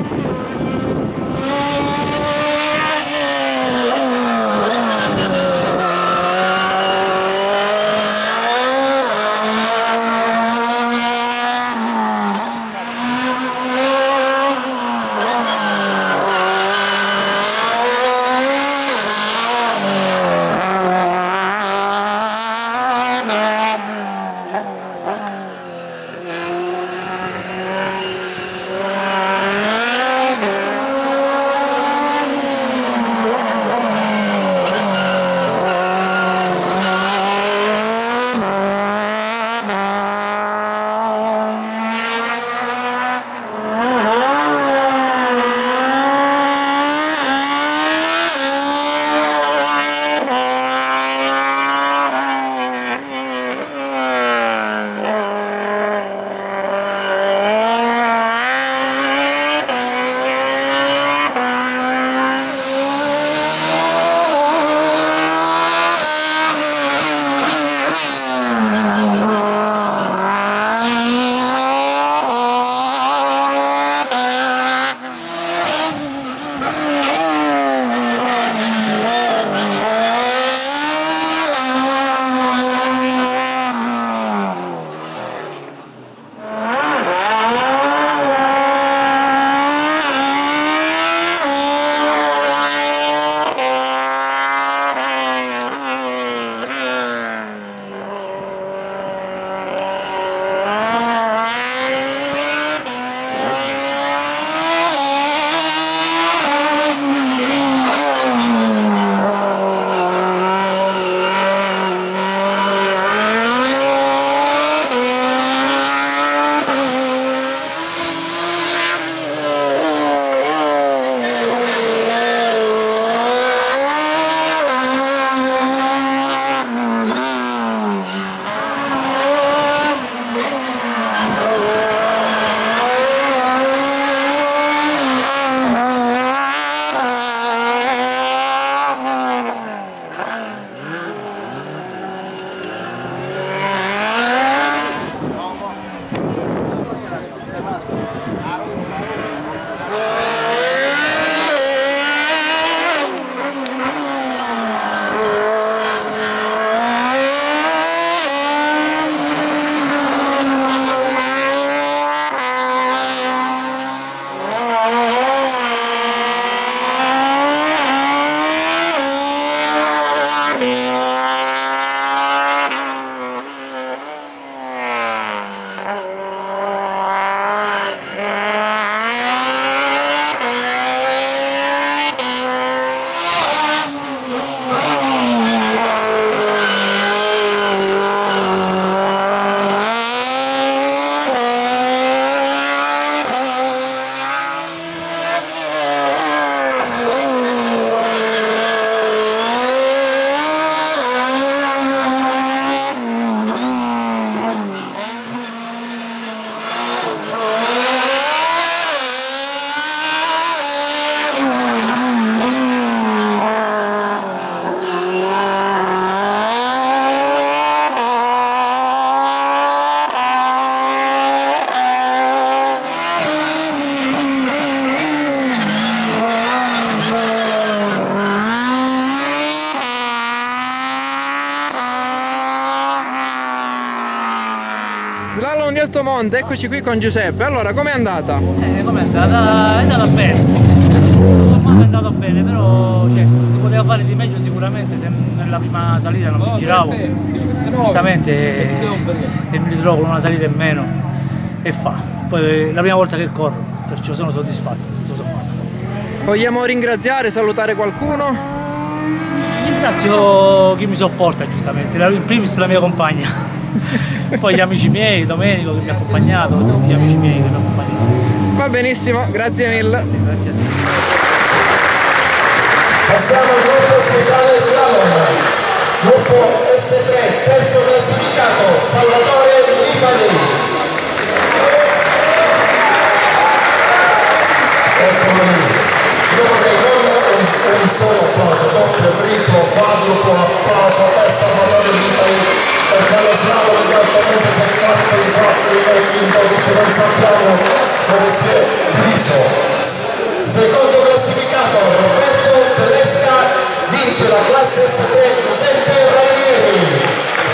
Slalom di Altomonte, eccoci qui con Giuseppe. Allora, com'è andata? Com'è andata? È andata bene. Insomma, è andata bene, però si poteva fare di meglio sicuramente se nella prima salita non mi giravo. Giustamente e mi ritrovo con una salita in meno e fa. Poi è la prima volta che corro, perciò sono soddisfatto, tutto sommato. Vogliamo ringraziare, salutare qualcuno? Ringrazio chi mi sopporta, giustamente, in primis la mia compagna. Poi gli amici miei, Domenico che mi ha accompagnato, e tutti gli amici miei che mi hanno accompagnato. Va benissimo, grazie mille. Grazie a te. Passiamo al gruppo speciale slalom. Gruppo S3, terzo classificato, Salvatore Lipari. Eccolo lì. Io vorrei non un solo applauso, doppio, triplo, quadruplo applauso per Salvatore Lipari, perché lo slalom di Altomonte si è fatto in 4 minuti, in 12, non sappiamo come si è diviso. classe S3 Giuseppe Ranieri.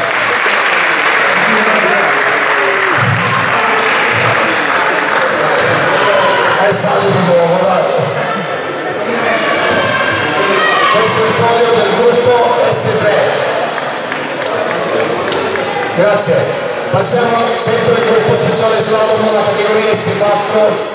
E sale di nuovo, dai. Questo è il podio del gruppo S3. Grazie. Passiamo sempre al gruppo speciale slalom nella categoria S4.